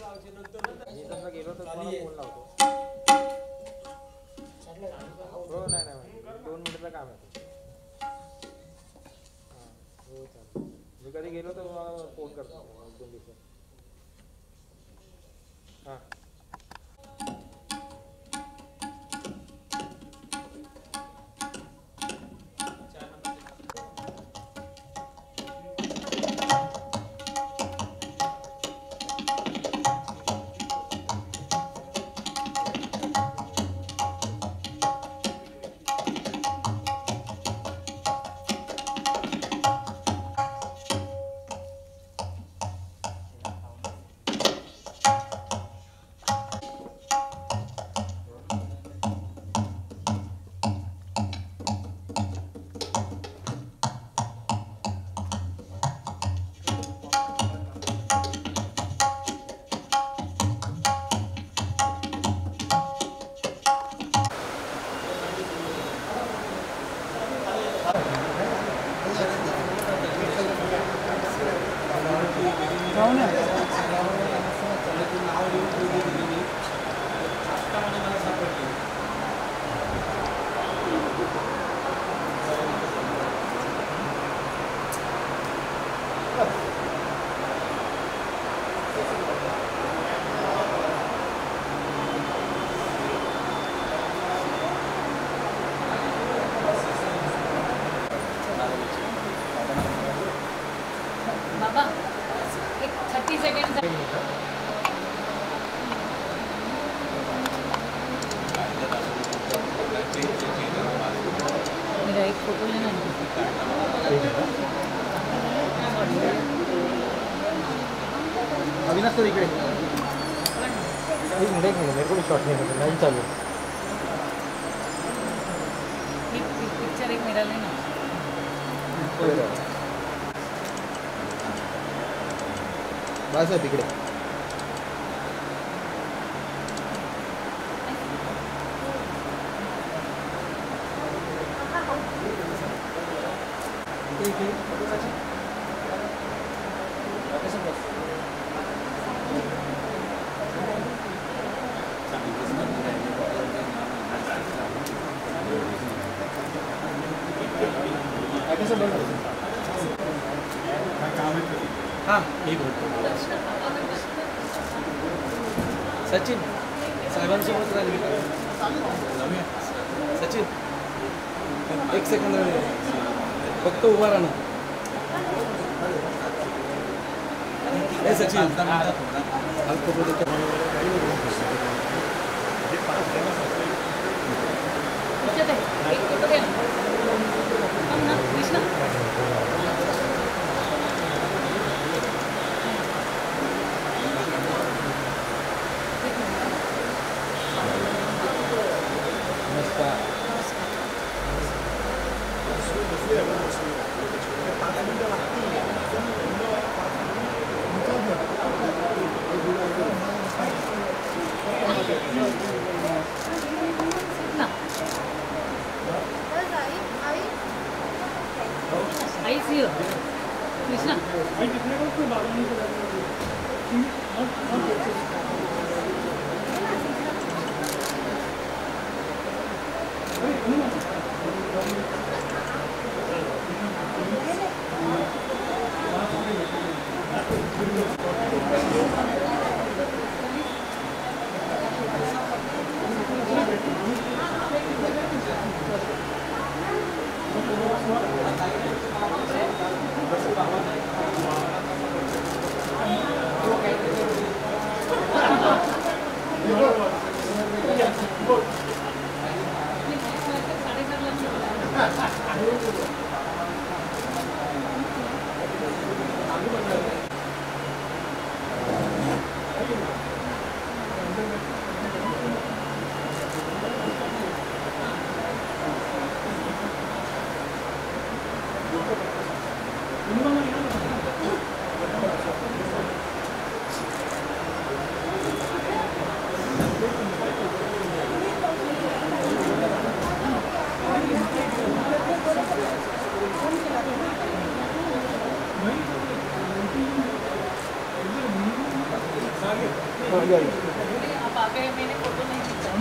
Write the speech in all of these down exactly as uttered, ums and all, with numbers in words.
तसा गेलो तर तुम्हाला फोन लावतो. हो नाही नाही दोन मिनिटाचं काम आहे. हां हो चालेल. मी कधी गेलो तर तुम्हाला फोन करतो एक दोन दिवसात. हां बाबा एक थर्टी सेकंड मेरा एक फोटो लेना है. अविनाश सर इकडे एक मिनिट एक मिनिट मेरे को भी शॉट नहीं करना नहीं चालू. एक पिक्चर एक मेरा लेना. बस आहे तिकडे. हाँ ठीक होतं. सचिन साहेबांसोबत राहिली सचिन एक सेकंद फक्त उभा राहणं. हे सचिन एक फोटो लेना. हम ना Krishna I see you Krishna साढ़े आप आ गए, मैंने फोटो नहीं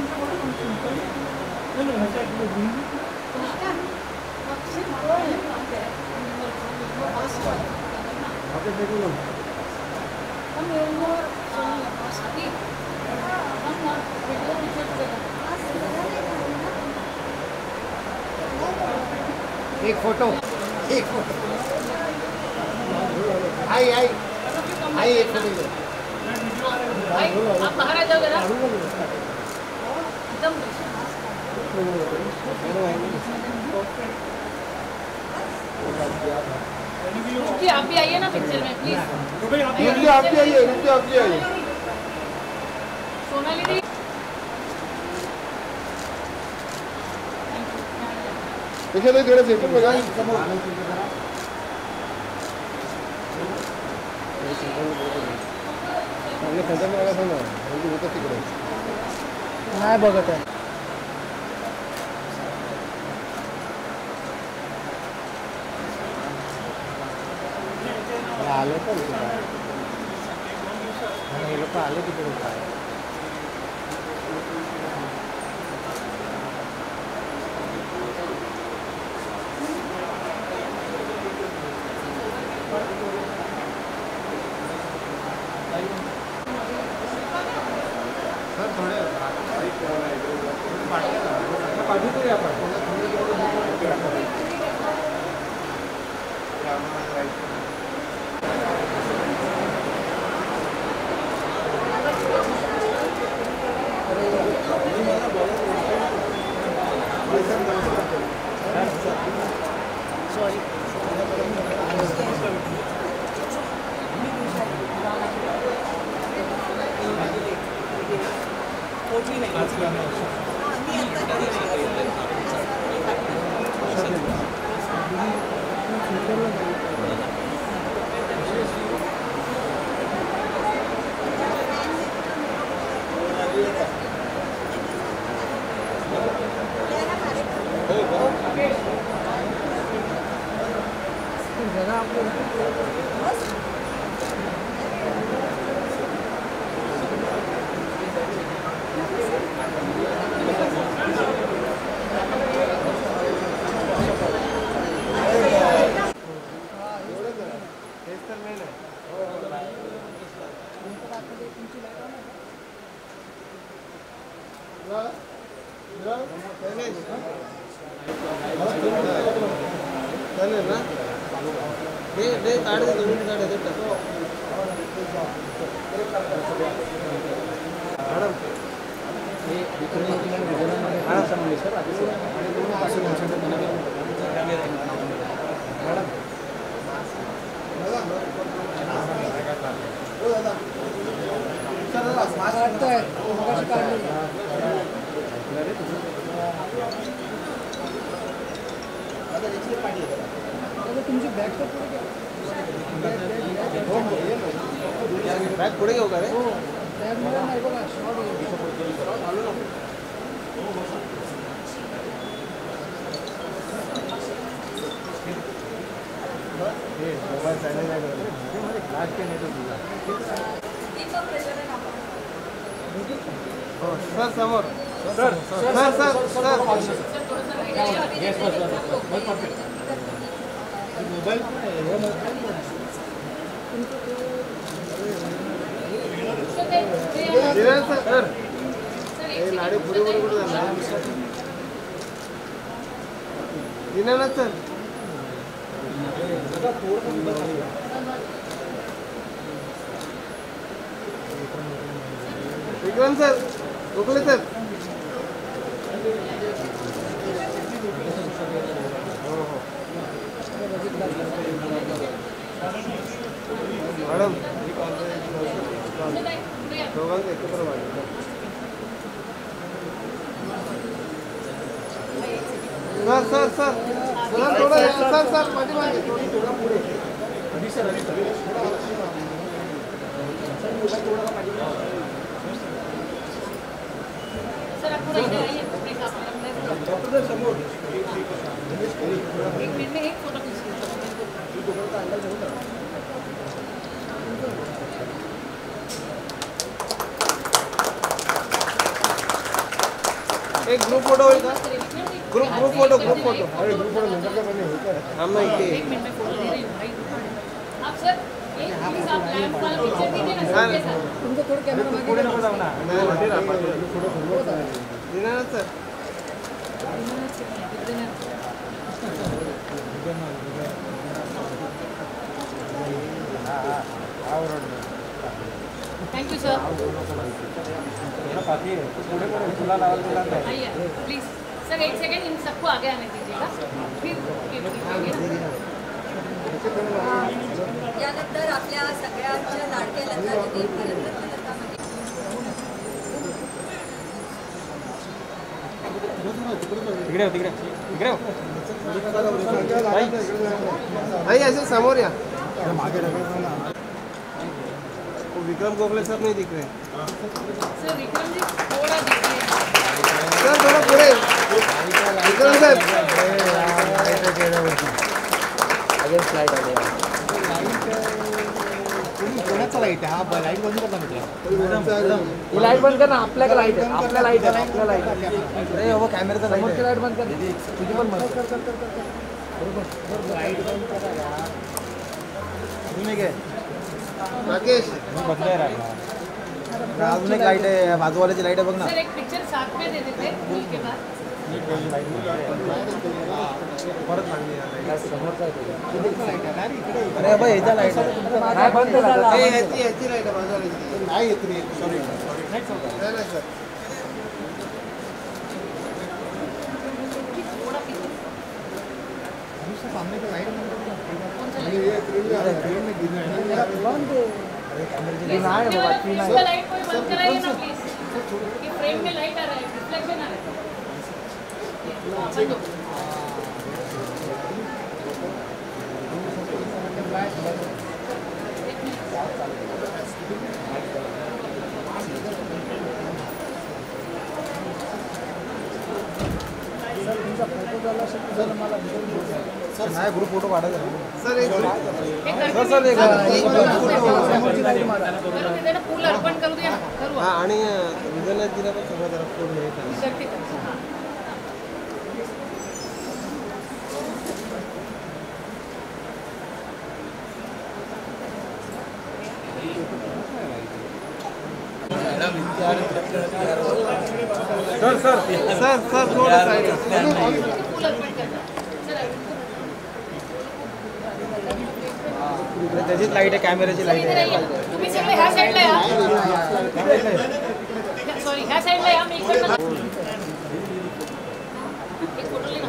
एक फोटो एक फोटो आई आई आई एक फोटो ले। आप बाहर आ जाओ जरा एकदम। रुकिए, आप भी आइए ना पिक्चर में प्लीज। रुकिए आप भी आइए, रुकिए आप भी आइए। सोनाली दी देखिए तो थोड़ा सेंटर में जाए। हमने सेंटर में लगा था ना, उनकी वो तो तिकडे नाही बघत आहे। आले तर हे लोक आले तिकडे काय चालेल ना दे दे काढ दे दोन्ही काढ दे मॅडम हे इकडे मॅडम समोर सर आधी सर आणि दोन पासून मॅडम सर मास्क वाटतंय मगाशी काढलं तुमची बॅग तर पुढे बॅग पुढे घेऊ का रे? बॅग मला नाही बघा शॉर्ट आलो ना मोबाईल सायलेंट नाही करत लास्ट के नाही तुझा सर समोर sir sir sir sir yes sir mobile sir हे लाडे पुढे पुढे कुठे झाला Dinanath sir Vikram sir Gokhale sir madam दोघांचं एकत्र वाढलं सर सर सर सर थोडं सर सर पाठीमागे थोडं पुढे सर समोर एक मिनट में एक फोटो खींचिए। एक ग्रुप फोटो होईल का? Group group photo group photo अरे ग्रुप फोटो नंतर काय बने होता हम ना इथे एक मिनट में फोटो ले रही हूँ भाई। आप सर एक प्लीज आप लैंप वाला पिक्चर दीजिए ना सबके साथ। तुमको थोड़ा कॅमेरा मागे पुढे नको जाऊ ना Dinanath sir thank you sir. पुढे पुढे तुला लावायला तुला नाही आइए प्लीज सर एक सेकंड इन सबको आगे आने दीजिएगा फिर यानंतर आपल्या सगळ्यांच्या लाडक्या लता दीदी भारतरत्न लता तिकडे तिकडे तिकडे आई ऐसे समोर या वो विक्रम गोखले सर नहीं दिख रहे सर विक्रम जी थोड़ा दीजिए सर थोड़ा पुढे विक्रम सर अगेन स्लाइड आले कोणाचा लाईट आहे हा लाईट बंद करता मित्र ही लाईट बंद कर ना आपल्या लाईट आहे आपल्या लाईट आहे आपल्या लाईट आहे अरे हो कॅमेराचा समोरची लाईट बंद कर तुझी पण बंद कर लाईट बंद करा यार तुम्ही काय राकेश बंद आहे राहिला अजून एक लाईट आहे बाजूवाल्याची लाईट आहे बघ ना सर एक पिक्चर साथ में दे देते फूल के बाद परत लागली समोरचा आहे अरे बाबा ह्याचा लाईट आहे नाही बंद झाला ए ह्याची ह्याची राईट आहे बाजूला नाही येत रे सॉरी नाही नाही सर थोड़ा पीछे सामने का लाईट नाही बाबा ती नाही इसका लाइट कोई बंद कराइए ना प्लीज ये फ्रेम में लाइट आ रहा है रिफ्लेक्शन आ रहा है हाँ, बंद हो। एक मिनट। सर नाही ग्रुप फोटो काढायचा सर एक एक सर सर एक समोरची लाईट करू दे ना फूल अर्पण करू दे ना करू हा आणि विजयनाथ दिला पण सगळं जरा पूर्ण हे करा. करते करते हाँ। सर सर सर सर थोडं साईड फूल अर्पण करना सर त्याचीच लाईट आहे कॅमेराची लाईट इधर आहे आइए तुम्ही सगळे ह्या साईडला या सॉरी ह्या साईडला या मी इकडनं एक फोटो लेना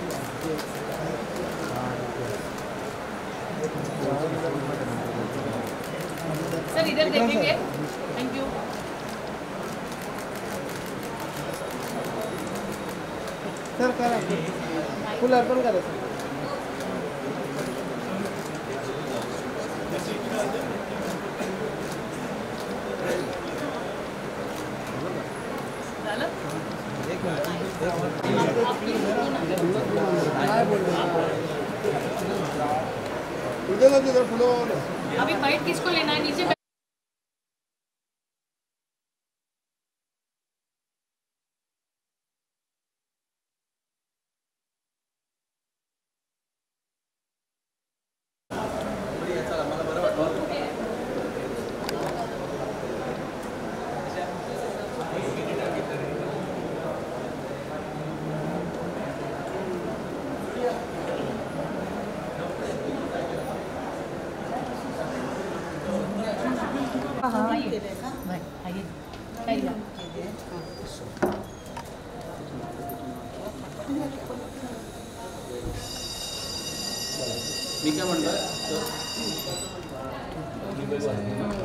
सर इधर देखेंगे थैंक यू सर करा फुल अर्पण करा सर झालं विजयनाथ दिला फुलं अभी बाइट किसको लेना है नीचे आइए आइए आइए मी काय म्हणलं